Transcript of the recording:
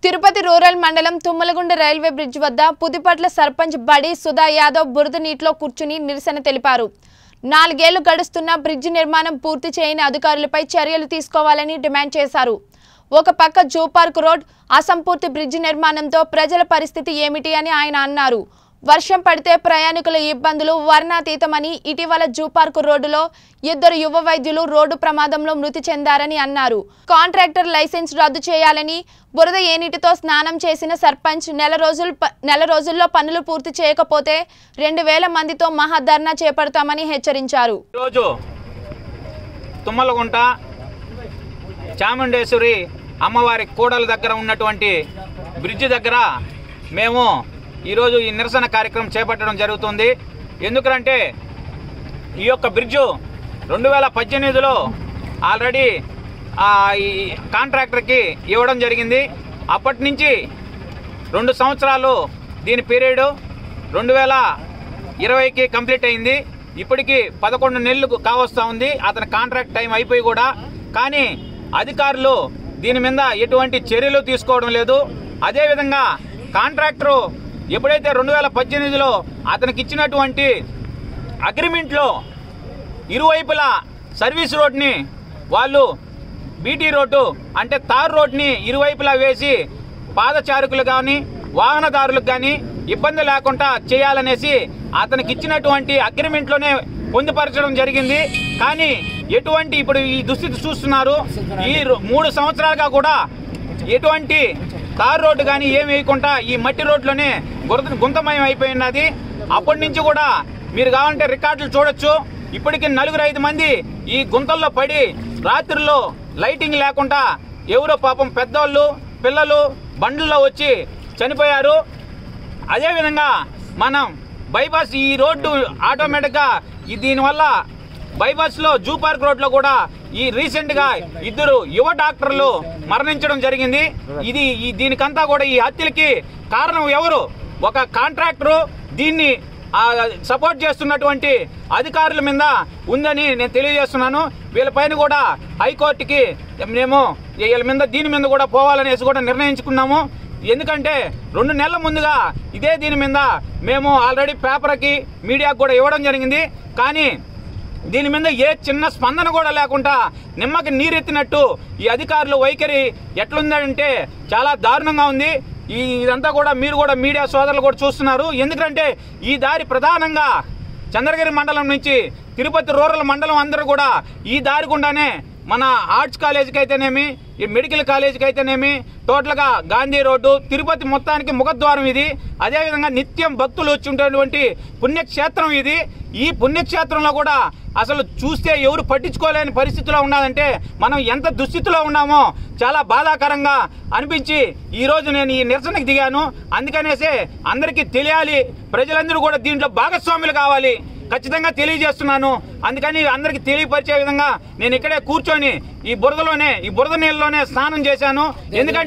Tirupati rural మండలం తుమ్మలగుండ railway bridge వద్ద పుదిపట్ల సర్పంచ్ బడి సుధా యాదవ్ బురద నీటిలో కూర్చుని నిరసన తెలిపారు. 4 ఏళ్లు గడుస్తున్న బ్రిడ్జ్ నిర్మాణం పూర్తి చేయని అధికారులపై చర్యలు తీసుకోవాలని డిమాండ్ చేశారు. ఒక పక్క జూ పార్క్ రోడ్ అసంపూర్తి బ్రిడ్జ్ నిర్మాణంతో ప్రజల పరిస్థితి ఏమిటి అని ఆయన అన్నారు. వర్షం పడితే ప్రయాణికుల ఇబ్బందులు వర్ణాతీతమని ఇటీవల జూ పార్క్ రోడ్డులో 2 యువ వైద్యులు రోడ్డు ప్రమాదంలో మృతి చెందారని అన్నారు. కాంట్రాక్టర్ లైసెన్స్ రద్దు చేయాలని, బురద ఏనీటితో స్నానం చేసిన సర్పంచ్ నెల రోజుల్లో పనులు పూర్తి చేయకపోతే 2000 మందితో మహాధర్నా చేపడతామని హెచ్చరించారు. ఈరోజు తుమ్మలగుంట చాముండేశ్వరి అమ్మవారి కోడల దగ్గర ఉన్నటువంటి బ్రిడ్జ్ దగ్గర మేము ఈరోజు ఈ నిరసన కార్యక్రమం చేపట్టడం జరుగుతుంది. ఎందుకంటే ఈ యొక్క బ్రిడ్జు 2018లో ఆల్రెడీ ఈ కాంట్రాక్టర్కి ఇవ్వడం జరిగింది. అప్పటి నుంచి 2 సంవత్సరాలు దీని పీరియడ్ 2020కి కంప్లీట్ అయింది. ఇప్పటికి 11 నెలలు కావస్తూ ఉంది అతని కాంట్రాక్ట్ టైం అయిపోయి కూడా. కానీ అధికారులు దీని మీద ఎటువంటి చర్యలు తీసుకోవడం లేదు. అదేవిధంగా కాంట్రాక్టరు ఎప్పుడైతే 2018లో అతనికి ఇచ్చినటువంటి అగ్రిమెంట్లో ఇరువైపులా సర్వీస్ రోడ్ని వాళ్ళు బీటీ రోడ్డు అంటే తార్ రోడ్ని ఇరువైపులా వేసి పాదచారుకులు కానీ వాహనదారులకు కానీ ఇబ్బంది లేకుండా చేయాలనేసి అతనికి ఇచ్చినటువంటి అగ్రిమెంట్లోనే పొందుపరచడం జరిగింది. కానీ ఎటువంటి ఇప్పుడు ఈ దుస్థితి చూస్తున్నారు. ఈ 3 సంవత్సరాలుగా కూడా ఎటువంటి తార్ రోడ్డు కానీ ఏమి వేయకుండా ఈ మట్టి రోడ్లోనే గుంతమయం అయిపోయినది. అప్పటి నుంచి కూడా మీరు కావాలంటే రికార్డులు చూడొచ్చు. ఇప్పటికి 4-5 మంది ఈ గుంతల్లో పడి రాత్రుల్లో లైటింగ్ లేకుండా ఎవరో పాపం పెద్దోళ్ళు పిల్లలు బండ్లలో వచ్చి చనిపోయారు. అదేవిధంగా మనం బైపాస్ ఈ రోడ్డు ఆటోమేటిక్గా దీనివల్ల బైపాస్లో జూ పార్క్ రోడ్లో కూడా ఈ రీసెంట్గా 2 యువ డాక్టర్లు మరణించడం జరిగింది. దీనికంతా కూడా ఈ హత్యలకి కారణం ఎవరు? ఒక కాంట్రాక్టరు దీన్ని సపోర్ట్ చేస్తున్నటువంటి అధికారుల మీద ఉందని నేను తెలియజేస్తున్నాను. వీళ్ళపైన కూడా హైకోర్టుకి మేము దీని మీద కూడా పోవాలనేసి కూడా నిర్ణయించుకున్నాము. ఎందుకంటే 2 నెలల ముందుగా దీని మీద మేము ఆల్రెడీ పేపర్కి మీడియాకు కూడా ఇవ్వడం జరిగింది. కానీ దీని మీద ఏ చిన్న స్పందన కూడా లేకుండా నిమ్మకి నీరెత్తినట్టు ఈ అధికారులు వైఖరి ఎట్లుందంటే చాలా దారుణంగా ఉంది. ఇదంతా కూడా మీరు కూడా మీడియా సోదరులు కూడా చూస్తున్నారు. ఎందుకంటే ఈ దారి ప్రధానంగా చంద్రగిరి మండలం నుంచి తిరుపతి రూరల్ మండలం అందరూ కూడా ఈ దారి గుండానే మన ఆర్ట్స్ కాలేజీకి అయితేనేమి ఈ మెడికల్ కాలేజీకి అయితేనేమి టోటల్గా గాంధీ రోడ్డు తిరుపతి మొత్తానికి ముఖద్వారం ఇది. అదేవిధంగా నిత్యం భక్తులు వచ్చి ఉండేటువంటి పుణ్యక్షేత్రం ఇది. ఈ పుణ్యక్షేత్రంలో కూడా అసలు చూస్తే ఎవరు పట్టించుకోలేని పరిస్థితిలో ఉన్నదంటే మనం ఎంత దుస్థితిలో ఉన్నామో చాలా బాధాకరంగా అనిపించి ఈరోజు నేను ఈ నిరసనకు దిగాను. అందుకనేసే అందరికీ తెలియాలి, ప్రజలందరూ కూడా దీంట్లో భాగస్వాములు కావాలి ఖచ్చితంగా తెలియజేస్తున్నాను. అందుకని అందరికీ తెలియపరిచే విధంగా నేను ఇక్కడే కూర్చొని ఈ బురద నీళ్ళలోనే స్నానం చేశాను. ఎందుకంటే